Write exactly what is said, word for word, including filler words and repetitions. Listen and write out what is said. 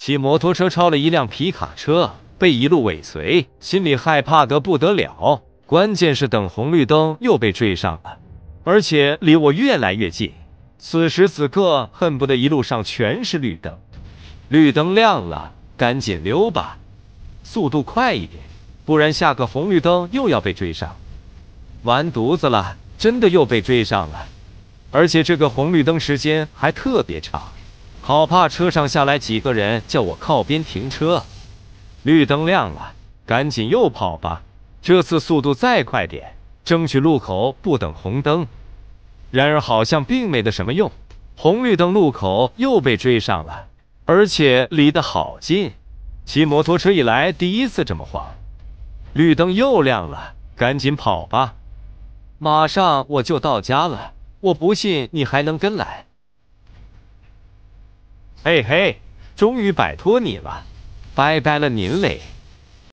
骑摩托车超了一辆皮卡车，被一路尾随，心里害怕得不得了。关键是等红绿灯又被追上了，而且离我越来越近。此时此刻，恨不得一路上全是绿灯。绿灯亮了，赶紧溜吧，速度快一点，不然下个红绿灯又要被追上。完犊子了，真的又被追上了，而且这个红绿灯时间还特别长，好怕车上下来几个人叫我靠边停车。绿灯亮了，赶紧又跑吧，这次速度再快点，争取路口不等红灯。然而好像并没得什么用，红绿灯路口又被追上了，而且离得好近。骑摩托车以来第一次这么慌。绿灯又亮了，赶紧跑吧，马上我就到家了，我不信你还能跟来。嘿嘿，终于摆脱你了，拜拜了您嘞。